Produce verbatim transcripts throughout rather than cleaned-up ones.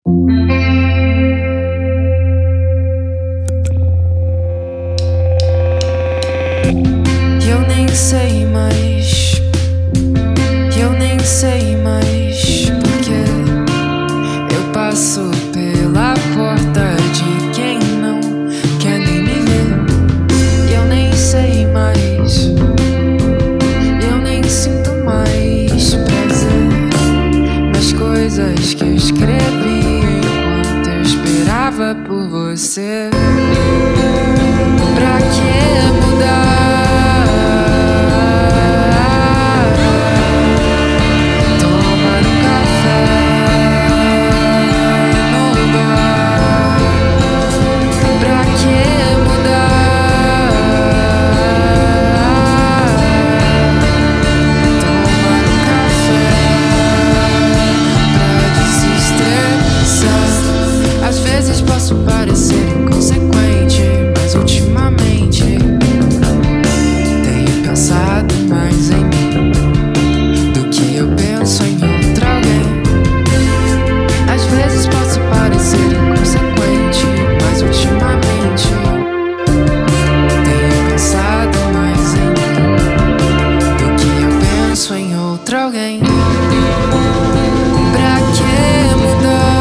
Eu nem sei mais, eu nem sei mais porque eu passo pela porta de quem não quer nem me ver. Eu nem sei mais, eu nem sinto mais prazer nas coisas que eu escrevi enquanto eu esperava por você. Pra que mudar? Posso parecer inconsequente, mas ultimamente tenho pensado mais em mim do que eu penso em outra alguém. Às vezes posso parecer inconsequente, mas ultimamente tenho pensado mais em mim do que eu penso em outra alguém. Pra que mudar?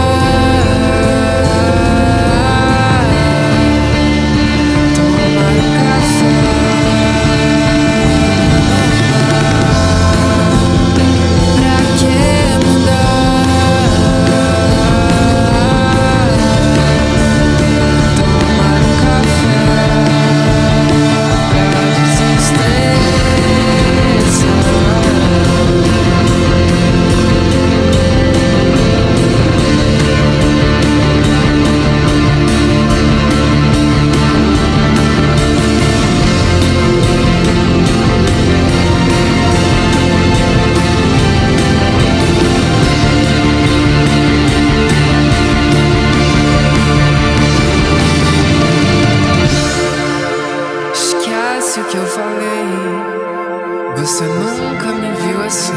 O que eu falei, você nunca me viu assim.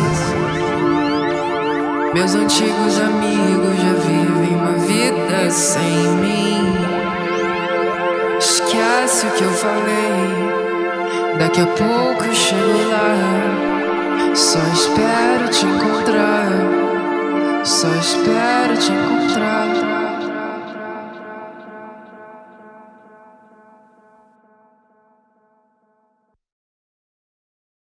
Meus antigos amigos já vivem uma vida sem mim. Esquece o que eu falei, daqui a pouco eu chego lá. Só espera